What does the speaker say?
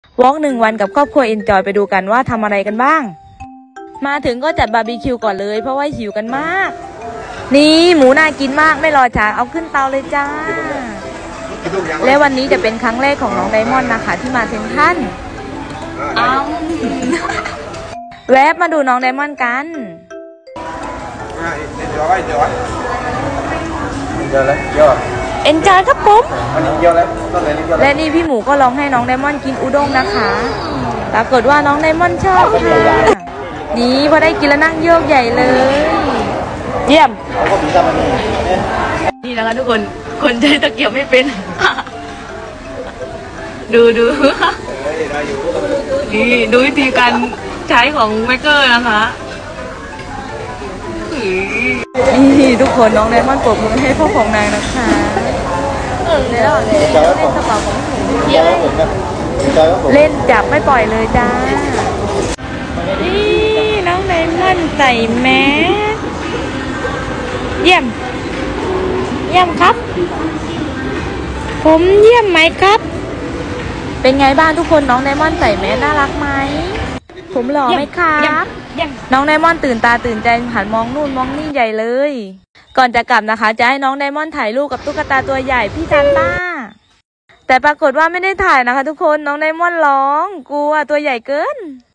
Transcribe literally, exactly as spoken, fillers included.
วอล์กหนึ่งวันกับครอบครัวเอนจอยไปดูกันว่าทำอะไรกันบ้างมาถึงก็จัดบาร์บีคิวก่อนเลยเพราะว่าหิวกันมากนี่หมูน่ากินมากไม่รอช้าเอาขึ้นเตาเลยจ้าและวันนี้จะเป็นครั้งแรกของน้องไดมอนด์นะคะที่มาเซ็นทรัลแวบมาดูน้องไดมอนด์กันเอ็นจอยครับผมและนี่พี่หมูก็ลองให้น้องไดมอนด์กินอุด้งนะคะปรากฏว่าน้องไดมอนด์ชอบค่ะนี่พอได้กินแล้วนั่งโยกใหญ่เลยเยี่ยมนี่นะคะทุกคนคนใช้ตะเกียบไม่เป็นดูดูนี่ดูวิธีการใช้ของเมเกอร์นะคะนี่ทุกคนน้องไดมอนด์ปรบมือให้พ่อของนางนะคะในระหว่างนี้เล่นกระเป๋าของหนูเล่นจับไม่ปล่อยเลยจ้านี่น้องไดมอนด์ใส่แมสเยี่ยมเยี่ยมครับผมเยี่ยมไหมครับเป็นไงบ้างทุกคนน้องไดมอนด์ใส่แมสน่ารักไหมผมหล่อไหมครับน้องไดมอนด์ตื่นตาตื่นใจหันมองนู่นมองนี่ใหญ่เลยก่อนจะกลับนะคะจะให้น้องไดมอนด์ถ่ายรูปกับตุ๊กตาตัวใหญ่พี่ซานต้าแต่ปรากฏว่าไม่ได้ถ่ายนะคะทุกคนน้องไดมอนด์ร้องกลัวตัวใหญ่เกิน